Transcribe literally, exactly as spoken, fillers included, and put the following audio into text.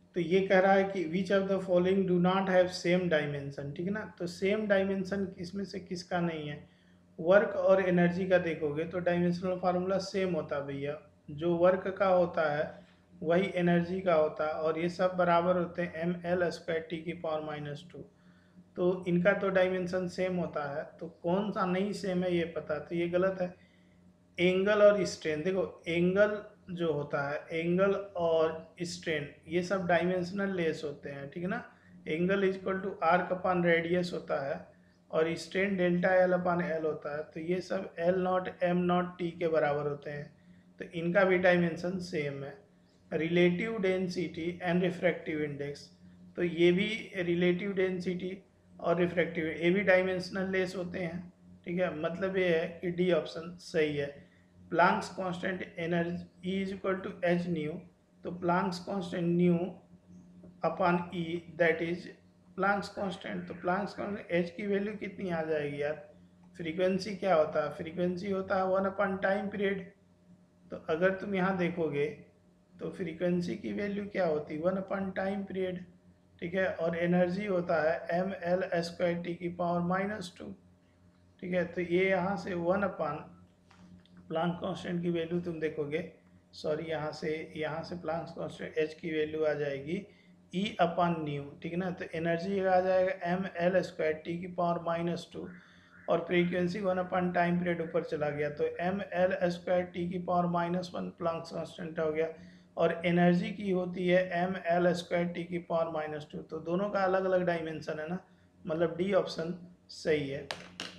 तो ये कह रहा है कि which of the following do not have same dimension, ठीक है ना। तो सेम डायमेंशन इसमें से किसका नहीं है? वर्क और एनर्जी का देखोगे तो डायमेंशनल फार्मूला सेम होता है भैया, जो वर्क का होता है वही एनर्जी का होता है, और ये सब बराबर होते हैं एम एल स्क्वायर टी की पावर माइनस टू। तो इनका तो डायमेंशन सेम होता है, तो कौन सा नहीं सेम है ये पता, तो ये गलत है। एंगल और स्ट्रेन, देखो एंगल जो होता है, एंगल और स्ट्रेन ये सब डायमेंशनल लेस होते हैं, ठीक है ना। Angle is equal to arc upon radius होता है, और strain delta L upon L होता है, तो ये सब L not M not T के बराबर होते हैं, तो इनका भी डायमेंशन सेम है। Relative density and refractive index, तो ये भी रिलेटिव डेंसिटी और रिफ्रैक्टिव ये भी डायमेंशनल लेस होते हैं, ठीक है। मतलब ये है कि डी ऑप्शन सही है। Planck's constant energy is equal to H nu, तो Planck's constant nu upon E that is Planck's constant, तो प्लांक्स कांस्टेंट एच की वैल्यू कितनी आ जाएगी यार? फ्रीक्वेंसी क्या होता है? फ्रीक्वेंसी होता है वन अपॉन टाइम पीरियड। तो अगर तुम यहाँ देखोगे तो फ्रीक्वेंसी की वैल्यू क्या होती है? वन अपॉन टाइम पीरियड, ठीक है। और एनर्जी होता है एम एल स्क्वायर टी की पावर माइनस टू, ठीक है। तो ये यहाँ से वन अपॉन प्लांक कांस्टेंट की वैल्यू तुम देखोगे, सॉरी यहाँ से यहाँ से प्लांक कांस्टेंट एच की वैल्यू आ जाएगी ई अपॉन न्यू, ठीक है ना। तो एनर्जी आ जाएगा एम एल स्क्वायर टी की पावर माइनस टू, और frequency one upon time period ऊपर चला गया, तो एम एल स्क्वायर टी की power minus one Planck constant हो गया, और एनर्जी की होती है एम एल स्क्वायर टी की पावर माइनस टू। तो दोनों का अलग अलग डायमेंशन है ना, मतलब डी ऑप्शन सही है।